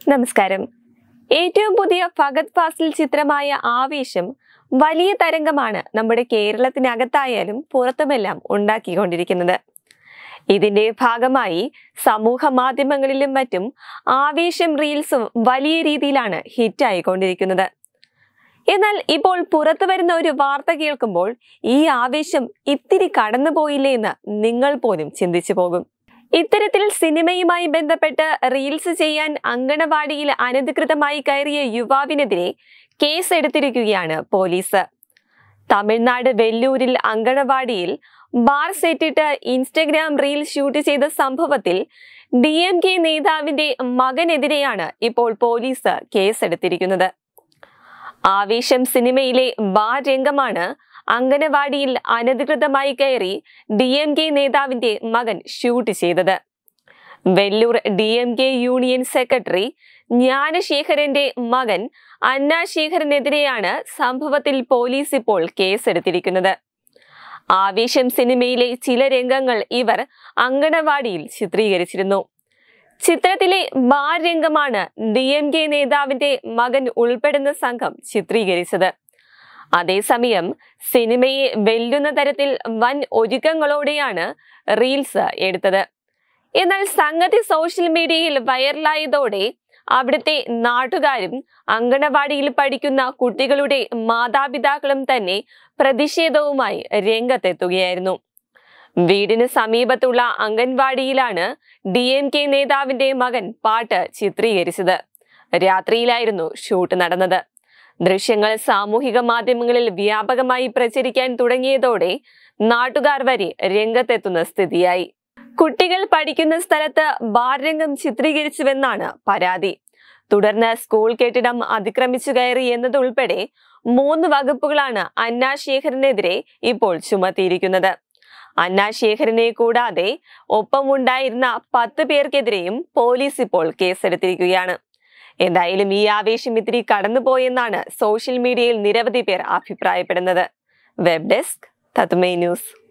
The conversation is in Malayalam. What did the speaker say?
നമസ്കാരം. ഏറ്റവും പുതിയ ഫഹദ് ഫാസിൽ ചിത്രമായ ആവേശം വലിയ തരംഗമാണ് നമ്മുടെ കേരളത്തിനകത്തായാലും പുറത്തുമെല്ലാം ഉണ്ടാക്കിക്കൊണ്ടിരിക്കുന്നത്. ഇതിന്റെ ഭാഗമായി സമൂഹ മാധ്യമങ്ങളിലും മറ്റും ആവേശം റീൽസും വലിയ രീതിയിലാണ് ഹിറ്റായിക്കൊണ്ടിരിക്കുന്നത്. എന്നാൽ ഇപ്പോൾ പുറത്തു വരുന്ന ഒരു വാർത്ത കേൾക്കുമ്പോൾ ഈ ആവേശം ഇത്തിരി കടന്നുപോയില്ലേ എന്ന് നിങ്ങൾ പോലും ചിന്തിച്ചു പോകും. ഇത്തരത്തിൽ സിനിമയുമായി ബന്ധപ്പെട്ട് റീൽസ് ചെയ്യാൻ അങ്കണവാടിയിൽ അനധികൃതമായി കയറിയ യുവാവിനെതിരെ കേസ് എടുത്തിരിക്കുകയാണ് പോലീസ്. തമിഴ്നാട് വെല്ലൂരിൽ അങ്കണവാടിയിൽ ബാർ സെറ്റിട്ട് ഇൻസ്റ്റഗ്രാം റീൽ ഷൂട്ട് ചെയ്ത സംഭവത്തിൽ DMK നേതാവിന്റെ മകനെതിരെയാണ് ഇപ്പോൾ പോലീസ് കേസെടുത്തിരിക്കുന്നത്. ആവേശം സിനിമയിലെ ബാർ രംഗമാണ് അങ്കണവാടിയിൽ അനധികൃതമായി കയറി DMK നേതാവിന്റെ മകൻ ഷൂട്ട് ചെയ്തത്. വെല്ലൂർ DMK യൂണിയൻ സെക്രട്ടറി ജ്ഞാനശേഖരന്റെ മകൻ അന്നാശേഖരനെതിരെയാണ് സംഭവത്തിൽ പോലീസ് ഇപ്പോൾ കേസെടുത്തിരിക്കുന്നത്. ആവേശം സിനിമയിലെ ചില രംഗങ്ങൾ ഇവർ അങ്കണവാടിയിൽ ചിത്രീകരിച്ചിരുന്നു. ചിത്രത്തിലെ ബാർ രംഗമാണ് DMK നേതാവിന്റെ മകൻ ഉൾപ്പെടുന്ന സംഘം ചിത്രീകരിച്ചത്. അതേസമയം സിനിമയെ വെല്ലുന്ന തരത്തിൽ വൻ ഒരുക്കങ്ങളോടെയാണ് റീൽസ് എടുത്തത്. എന്നാൽ സംഗതി സോഷ്യൽ മീഡിയയിൽ വൈറലായതോടെ അവിടുത്തെ നാട്ടുകാരും അങ്കണവാടിയിൽ പഠിക്കുന്ന കുട്ടികളുടെ മാതാപിതാക്കളും തന്നെ പ്രതിഷേധവുമായി രംഗത്തെത്തുകയായിരുന്നു. വീടിന് സമീപത്തുള്ള അംഗൻവാടിയിലാണ് DMK നേതാവിന്റെ മകൻ പാട്ട് ചിത്രീകരിച്ചത്. രാത്രിയിലായിരുന്നു ഷൂട്ട് നടന്നത്. ദൃശ്യങ്ങൾ സാമൂഹിക മാധ്യമങ്ങളിൽ വ്യാപകമായി പ്രചരിക്കാൻ തുടങ്ങിയതോടെ നാട്ടുകാർ വരെ രംഗത്തെത്തുന്ന സ്ഥിതിയായി. കുട്ടികൾ പഠിക്കുന്ന സ്ഥലത്ത് ബാർ രംഗം ചിത്രീകരിച്ചുവെന്നാണ് പരാതി. തുടർന്ന് സ്കൂൾ കെട്ടിടം അതിക്രമിച്ചു കയറി എന്നതുൾപ്പെടെ 3 വകുപ്പുകളാണ് അന്നാശേഖരനെതിരെ ഇപ്പോൾ ചുമത്തിയിരിക്കുന്നത്. അന്നാശേഖരനെ കൂടാതെ ഒപ്പമുണ്ടായിരുന്ന 10 പേർക്കെതിരെയും പോലീസ് ഇപ്പോൾ കേസെടുത്തിരിക്കുകയാണ്. എന്തായാലും ഈ ആവേശം ഇത്തിരി കടന്നുപോയെന്നാണ് സോഷ്യൽ മീഡിയയിൽ നിരവധി പേർ അഭിപ്രായപ്പെടുന്നത്. Web desk Tatwamayi news.